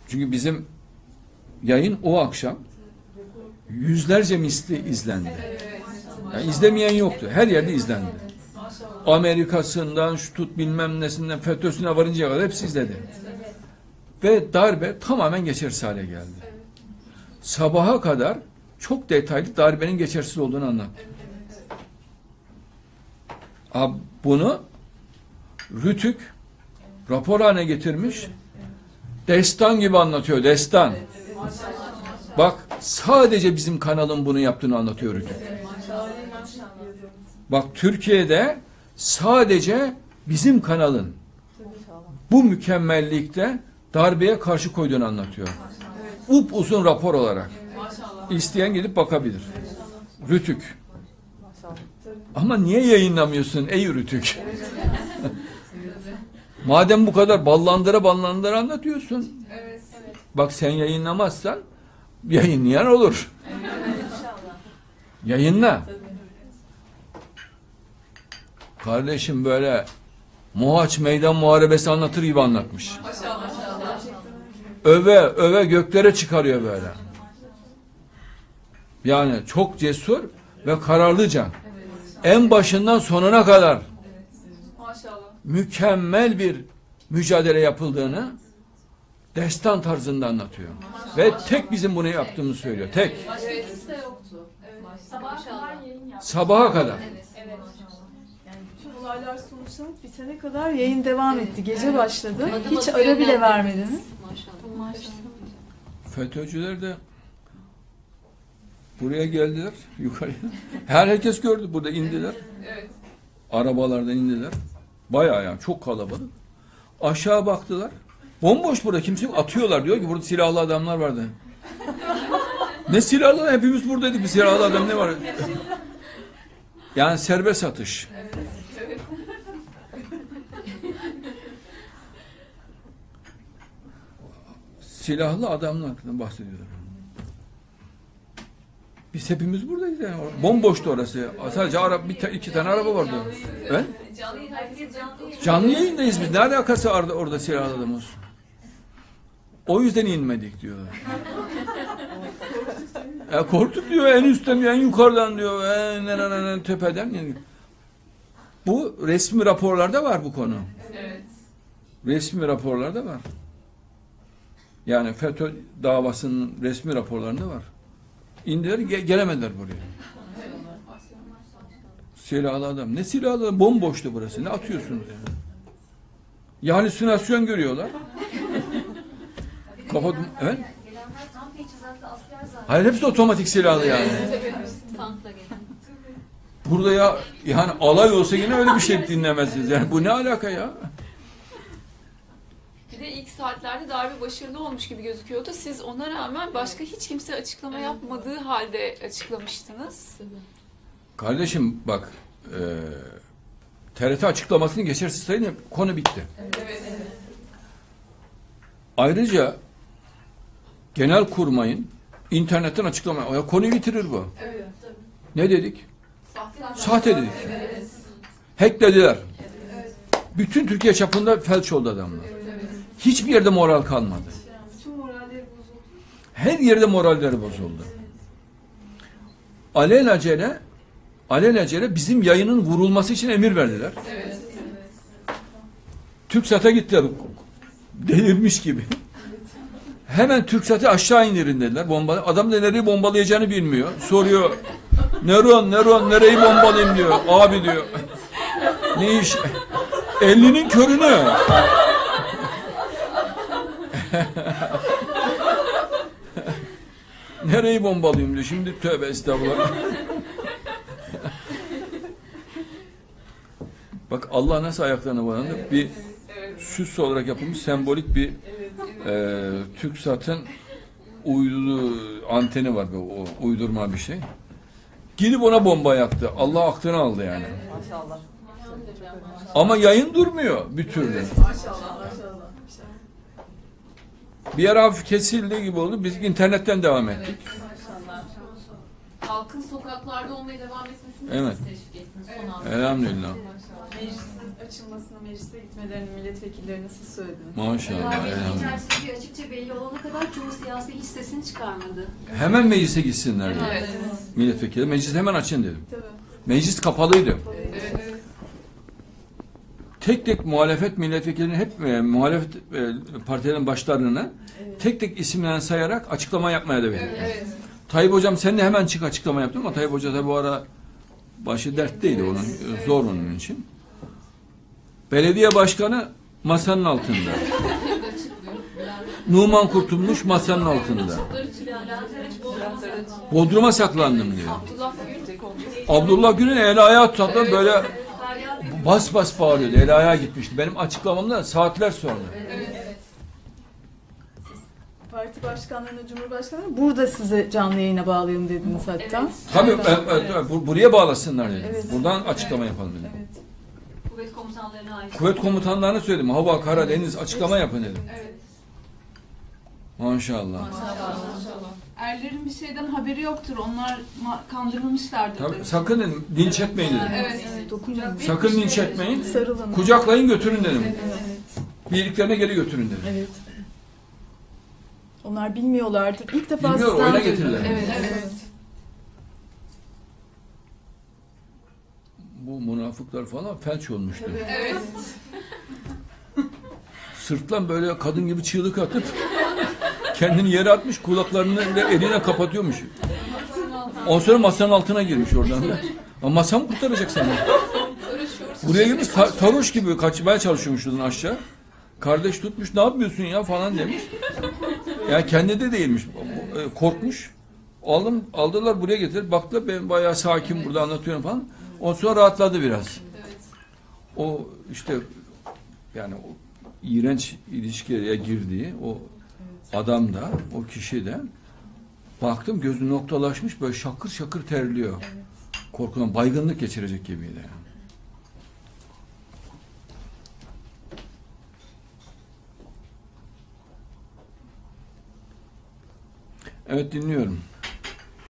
Çünkü bizim yayın o akşam yüzlerce misli izlendi. Yani izlemeyen yoktu. Her yerde izlendi. Amerika'sından, şu tut bilmem nesinden, FETÖ'süne varıncaya kadar hepsi izledi. Ve darbe tamamen geçersiz hale geldi. Sabaha kadar çok detaylı darbenin geçersiz olduğunu anlattı. Bunu Rütük rapor haline getirmiş. Destan gibi anlatıyor. Destan. Bak sadece bizim kanalın bunu yaptığını anlatıyor Rütük. Bak Türkiye'de sadece bizim kanalın bu mükemmellikte darbeye karşı koyduğunu anlatıyor. Uzun rapor olarak. İsteyen gidip bakabilir. Rütük. Ama niye yayınlamıyorsun ey Rütük? Madem bu kadar ballandıra anlatıyorsun. Bak sen yayınlamazsan yayınlayan olur. Yayınla. Kardeşim böyle Mohaç Meydan Muharebesi anlatır gibi anlatmış. Öve göklere çıkarıyor böyle. Yani çok cesur ve kararlıca. En başından sonuna kadar mükemmel bir mücadele yapıldığını destan tarzında anlatıyor. Ve tek bizim bunu yaptığımızı söylüyor. Tek. Sabaha kadar. Bütün olaylar sonuçlanıp bitene kadar yayın devam etti. Gece başladı. Hiç ara bile vermediniz. FETÖ'cüler de buraya geldiler yukarıya. Herkes gördü. Burada indiler. Arabalardan indiler. Bayağı yani çok kalabalık. Aşağı baktılar. Bomboş burada. Kimse yok. Atıyorlar. Diyor ki burada silahlı adamlar vardı. Ne silahlı? Hepimiz buradaydık. Bir silahlı adam ne var? Yani serbest atış. Silahlı adamlardan bahsediyorlar. Biz hepimiz buradayız yani. Bomboştu orası. Sadece iki tane araba vardı. Evet? Canlı yayındayız biz. Ne alakası vardı orada silahlı adamız? O yüzden inmedik diyorlar. Korktuk diyor. En üstten en yukarıdan diyor. En tepeden. Yani. Bu resmi raporlarda var bu konu. Resmi raporlarda var. Yani FETÖ davasının resmi raporlarında var. İndiler gelemediler buraya. Silahlı adam. Ne silahlı adam? Bomboştu burası. Ne atıyorsunuz yani? Ya halüsinasyon görüyorlar. Kafa... Evet? Hayır hepsi otomatik silahlı yani. Burada ya yani alay olsa yine öyle bir şey dinlemezsiniz. Yani bu ne alaka ya? Bir de ilk saatlerde darbe başarılı olmuş gibi gözüküyordu. Siz ona rağmen başka hiç kimse açıklama yapmadığı halde açıklamıştınız. Kardeşim bak TRT açıklamasını geçersiz sayın konu bitti. Ayrıca Genelkurmay'ın internetten açıklama konuyu bitirir bu. Ne dedik? Sahte dedik. Hacklediler. Bütün Türkiye çapında felç oldu adamlar. Hiçbir yerde moral kalmadı. Her yerde moralleri bozuldu. Alelacele bizim yayının vurulması için emir verdiler. TürkSat'a gittiler. Delirmiş gibi. Hemen TürkSat'ı aşağı indirin dediler. Adam da nereyi bombalayacağını bilmiyor. Soruyor. Neron nereyi bombalayayım diyor. Abi diyor. Ne iş? 50'nin körünü. Nereyi bombalayayım diyor. Şimdi tövbe estağfurullah. Bak Allah nasıl ayaklarına bağlandı. Bir süs olarak yapılmış sembolik bir TürkSat'ın uydu anteni var. O uydurma bir şey. Gidip ona bomba yaktı. Allah aklını aldı yani. Maşallah. Ama yayın durmuyor bir türlü. Bir ara hafif kesildiği gibi oldu. Biz internetten devam ettik. Halkın sokaklarda olmaya devam etmesini evet. teşvik ettiniz son anda. Elhamdülillah. Meclisin açılmasını, meclise gitmelerini milletvekillerine siz söylediniz. Maşallah. Darbenin elhamdülillah. içerisindeki açıkça belli olana kadar çoğu siyasi hiç sesini çıkarmadı. Hemen meclise gitsinler dedim. Evet. Milletvekili. Meclis hemen açın dedim. Tabii. Meclis kapalıydı. Evet. Tek tek muhalefet milletvekillerinin hep muhalefet partilerin başlarına tek tek isimlerini sayarak açıklama yapmaya da verdi. Evet. Tayyip Hocam sen de hemen çık açıklama yaptın ama Tayyip Hoca da bu ara başı dertteydi onun. Zor onun için. Belediye başkanı masanın altında. Numan Kurtulmuş masanın altında. Bodrum'a saklandım diyor. Abdullah Gül konuştu. Abdullah Gül'ün eli ayağı tutan böyle bas bas bağırıyordu. Eli ayağa gitmişti. Benim açıklamamda saatler sonra. Parti başkanlarına, cumhurbaşkanlarına burada size canlı yayına bağlayalım dediniz hatta. Tabii buraya bağlasınlar dedi. Evet. Buradan açıklama yapalım dedim. Evet. Kuvvet komutanlarına ait. Kuvvet komutanlarına söyledim. Hava, kara, deniz açıklama yapın dedim. Evet. Maşallah. Erlerin bir şeyden haberi yoktur. Onlar kandırılmışlardır. Tabii, dedi. sakın dedim linç etmeyin dedim. Evet. Dokunmayın. Sakın linç etmeyin. Sarılın. Kucaklayın götürün dedim. Evet. Birliklerine geri götürün dedim. Evet. Onlar bilmiyorlardır. İlk defa Bilmiyor, sizden oyuna duydum. getirirler. Evet, evet. Bu münafıklar falan felç olmuştu. Evet. Sırtlan böyle kadın gibi çığlık atıp kendini yere atmış, kulaklarını eline kapatıyormuş. Ondan sonra masanın altına girmiş oradan da. Ama masa mı kurtaracak seni? Buraya girmiş, sarhoş gibi kaçmaya çalışıyormuş şuradan aşağı. Kardeş tutmuş, ne yapıyorsun ya falan demiş. Yani kendi de değilmiş, korkmuş. Aldılar buraya getirip baktılar, ben bayağı sakin burada anlatıyorum falan. Ondan sonra rahatladı biraz. O işte yani o iğrenç ilişkiye girdiği o adam da, o kişi de baktım gözü noktalaşmış, böyle şakır şakır terliyor. Korkudan baygınlık geçirecek gibiydi yani. Evet, dinliyorum.